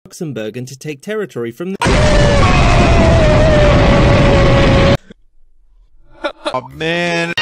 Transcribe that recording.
Luxembourg and to take territory from the... Oh man.